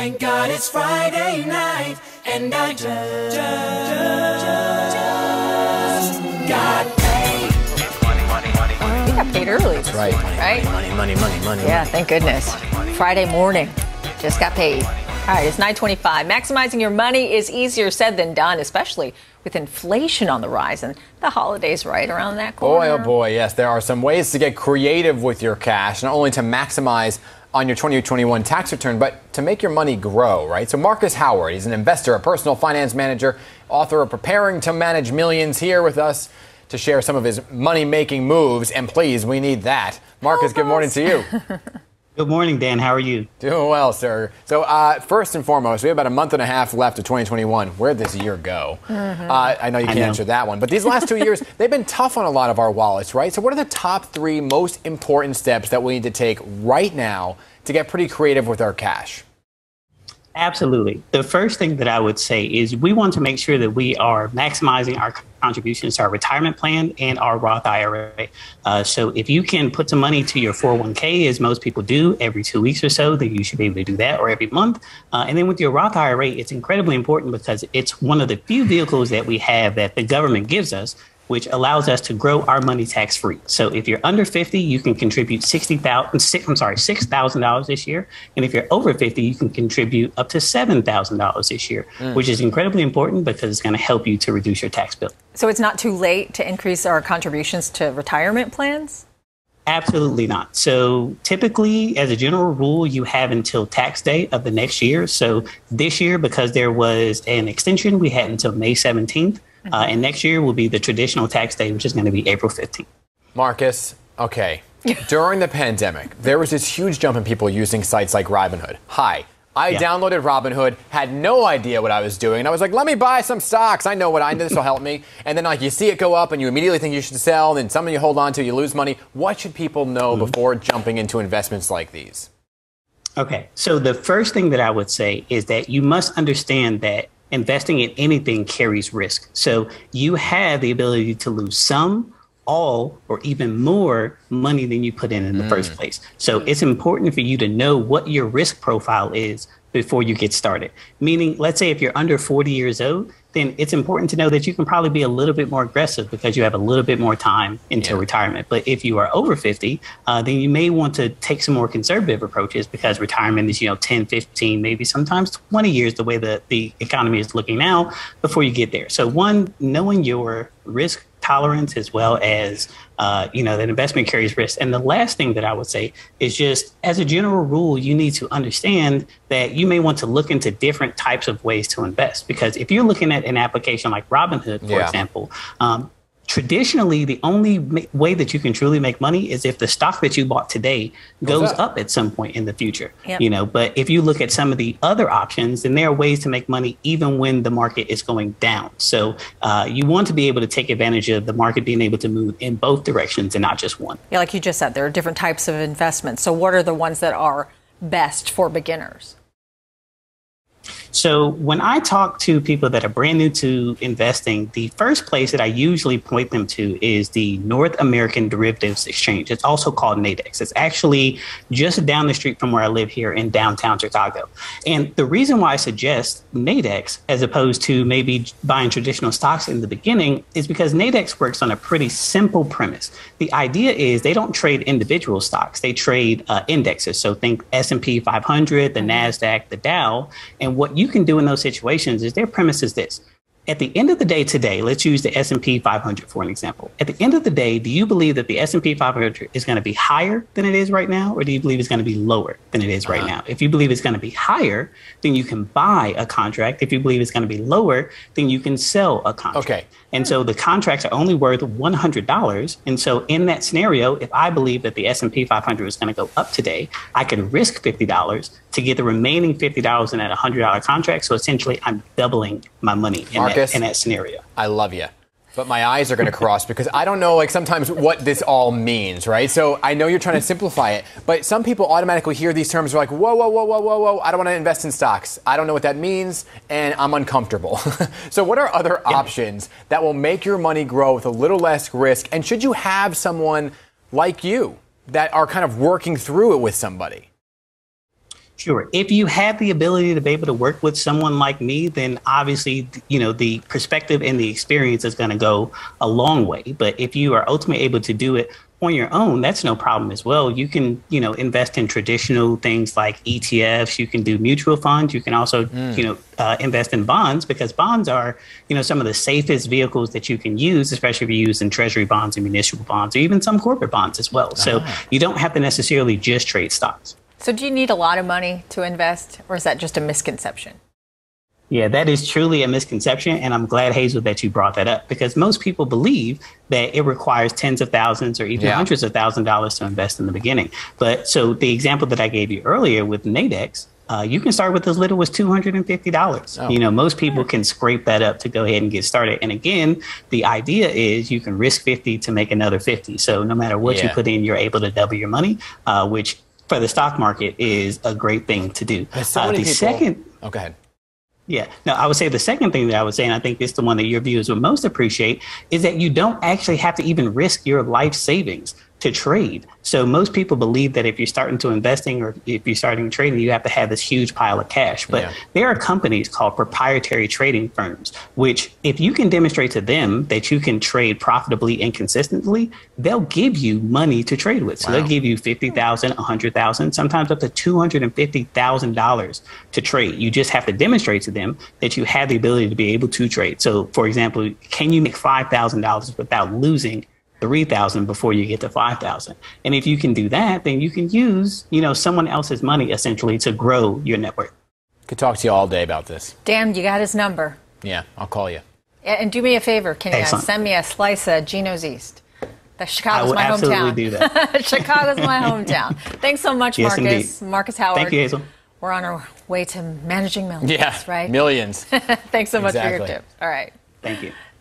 Thank God it's Friday night, and I just got paid. You got paid early. That's right. Money. Yeah, thank goodness. Friday morning, just got paid. All right, it's 9:25. Maximizing your money is easier said than done, especially with inflation on the rise and the holidays right around that corner. Boy, oh boy, yes. There are some ways to get creative with your cash, not only to maximize on your 2021 tax return, but to make your money grow, right? So Marcus Howard, he's an investor, a personal finance manager, author of Preparing to Manage Millions, here with us to share some of his money-making moves. And please, we need that. Marcus, good morning to you. Good morning, Dan. How are you? Doing well, sir. So first and foremost, we have about a month and a half left of 2021. Where'd this year go? I know you can't answer that one. But these last 2 years, they've been tough on a lot of our wallets, right? So what are the top three most important steps that we need to take right now to get pretty creative with our cash? Absolutely. The first thing that I would say is we want to make sure that we are maximizing our contributions to our retirement plan and our Roth IRA. So if you can put some money to your 401k, as most people do every 2 weeks or so, then you should be able to do that, or every month. And then with your Roth IRA, it's incredibly important because it's one of the few vehicles that we have that the government gives us, which allows us to grow our money tax-free. So if you're under 50, you can contribute $6,000 this year. And if you're over 50, you can contribute up to $7,000 this year, which is incredibly important because it's going to help you to reduce your tax bill. So it's not too late to increase our contributions to retirement plans? Absolutely not. So typically, as a general rule, you have until tax day of the next year. So this year, because there was an extension, we had until May 17th. And next year will be the traditional tax day, which is going to be April 15th. Marcus, okay. During the pandemic, there was this huge jump in people using sites like Robinhood. I downloaded Robinhood, had no idea what I was doing. And I was like, let me buy some stocks. I know this will help me. And then you see it go up and you immediately think you should sell. And then some of you hold on to, you lose money. What should people know before jumping into investments like these? Okay. So the first thing that I would say is that you must understand that investing in anything carries risk. So you have the ability to lose some, all, or even more money than you put in the first place. So it's important for you to know what your risk profile is before you get started. Meaning, let's say if you're under 40 years old, then it's important to know that you can probably be a little bit more aggressive because you have a little bit more time until retirement. But if you are over 50, then you may want to take some more conservative approaches because retirement is, 10, 15, maybe sometimes 20 years, the way that the economy is looking now, before you get there. So one, knowing your risk tolerance as well as, that investment carries risk. And the last thing that I would say is just as a general rule, you need to understand that you may want to look into different types of ways to invest. Because if you're looking at an application like Robinhood, for example, traditionally, the only way that you can truly make money is if the stock that you bought today goes up at some point in the future. But if you look at some of the other options, then there are ways to make money even when the market is going down. So you want to be able to take advantage of the market being able to move in both directions and not just one. Yeah, like you just said, there are different types of investments. So what are the ones that are best for beginners? So when I talk to people that are brand new to investing, the first place that I usually point them to is the North American Derivatives Exchange. It's also called NADEX. It's actually just down the street from where I live here in downtown Chicago. And the reason why I suggest NADEX as opposed to maybe buying traditional stocks in the beginning is because NADEX works on a pretty simple premise. The idea is they don't trade individual stocks. They trade indexes. So think S&P 500, the NASDAQ, the Dow. And what you can do in those situations is their premise is this. At the end of the day today, let's use the S&P 500 for an example. At the end of the day, do you believe that the S&P 500 is going to be higher than it is right now? Or do you believe it's going to be lower than it is right now? If you believe it's going to be higher, then you can buy a contract. If you believe it's going to be lower, then you can sell a contract. Okay. And so the contracts are only worth $100. And so in that scenario, if I believe that the S&P 500 is going to go up today, I could risk $50 to get the remaining $50 in that $100 contract. So essentially, I'm doubling my money in that scenario. I love you. But my eyes are going to cross because I don't know, sometimes what this all means, right? So I know you're trying to simplify it, but some people automatically hear these terms, are like, whoa, I don't want to invest in stocks. I don't know what that means, and I'm uncomfortable. So what are other options that will make your money grow with a little less risk? And should you have someone like you that are kind of working through it with somebody? Sure. If you have the ability to be able to work with someone like me, then obviously, the perspective and the experience is going to go a long way. But if you are ultimately able to do it on your own, that's no problem as well. You can, invest in traditional things like ETFs. You can do mutual funds. You can also, invest in bonds, because bonds are, some of the safest vehicles that you can use, especially if you're using treasury bonds and municipal bonds, or even some corporate bonds as well. So you don't have to necessarily just trade stocks. So do you need a lot of money to invest, or is that just a misconception? Yeah, that is truly a misconception. And I'm glad, Hazel, that you brought that up, because most people believe that it requires tens of thousands or even hundreds of $1,000s to invest in the beginning. But so the example that I gave you earlier with Nadex, you can start with as little as $250. Oh. Most people can scrape that up to go ahead and get started. And again, the idea is you can risk 50 to make another 50. So no matter what you put in, you're able to double your money, which for the stock market is a great thing to do. Oh, go ahead. Yeah, no, I would say the second thing that I would say, and I think this is the one that your viewers would most appreciate, is that you don't actually have to even risk your life savings to trade. So most people believe that if you're starting to investing or if you're starting trading, you have to have this huge pile of cash. But there are companies called proprietary trading firms, which if you can demonstrate to them that you can trade profitably and consistently, they'll give you money to trade with. So they'll give you $50,000, $100,000, sometimes up to $250,000 to trade. You just have to demonstrate to them that you have the ability to be able to trade. So, for example, can you make $5,000 without losing $3,000 before you get to $5,000? And if you can do that, then you can use, someone else's money essentially to grow your network. Could talk to you all day about this. Dan, you got his number. Yeah, I'll call you. And do me a favor, can you send me a slice of Geno's East? Chicago's my hometown. I will absolutely do that. Chicago's my hometown. Thanks so much, Marcus. Indeed. Marcus Howard. Thank you, Hazel. We're on our way to managing millions, right? Millions. Thanks so much for your tips. All right. Thank you.